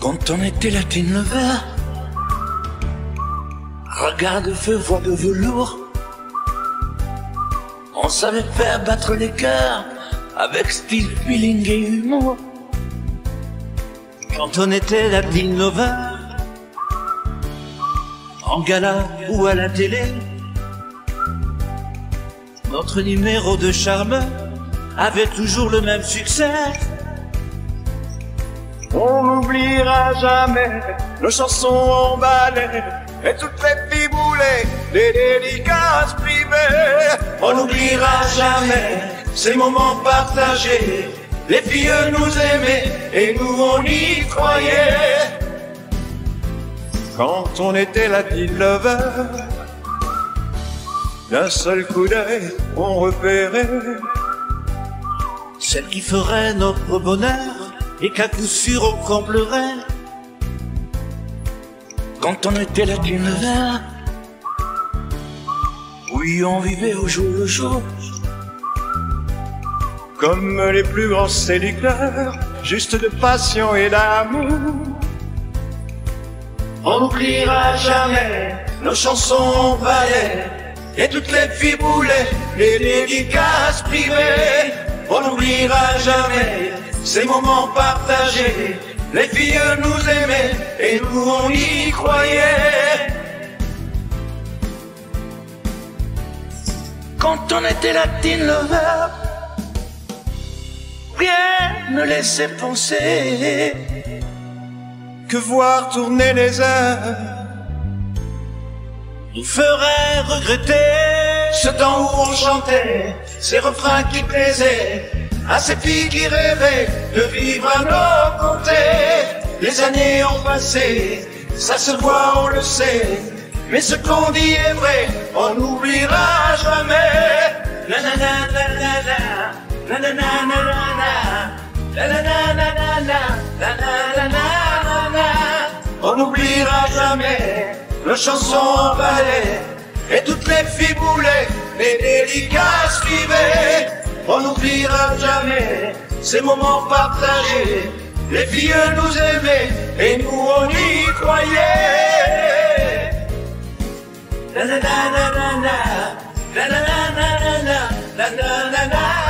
Quand on était Latin Lover, regard de feu, voix de velours, on savait faire battre les cœurs avec style, feeling et humour. Quand on était Latin Lover, en gala ou à la télé, notre numéro de charme avait toujours le même succès. On n'oubliera jamais nos chansons emballées et toutes les filles boulées, les dédicaces privées. On n'oubliera jamais ces moments partagés. Les filles nous aimaient et nous on y croyait. Quand on était Latin Lover, d'un seul coup d'œil on repérait celle qui ferait notre bonheur et qu'à coup sûr on comblerait. Quand on était Latin Lover, oui, on vivait au jour le jour, comme les plus grands séducteurs, juste de passion et d'amour. On n'oubliera jamais nos chansons emballées et toutes les filles boulaient, les dédicaces privées. On n'oubliera jamais ces moments partagés. Les filles nous aimaient et nous on y croyait. Quand on était Latin Lover, rien ne laissait penser que voir tourner les heures nous ferait regretter ce temps où on chantait ces refrains qui plaisaient à ces filles qui rêvaient de vivre à nos côtés. Les années ont passé, ça se voit, on le sait, mais ce qu'on dit est vrai, on n'oubliera jamais. La la la la la la la la la la la la la la la la. On n'oubliera jamais nos chansons emballées et toutes les filles boulées, les dédicaces privées. On n'oubliera jamais ces moments partagés. Les filles nous aimaient et nous on y croyait. La la la la la la la la la la la la la la la.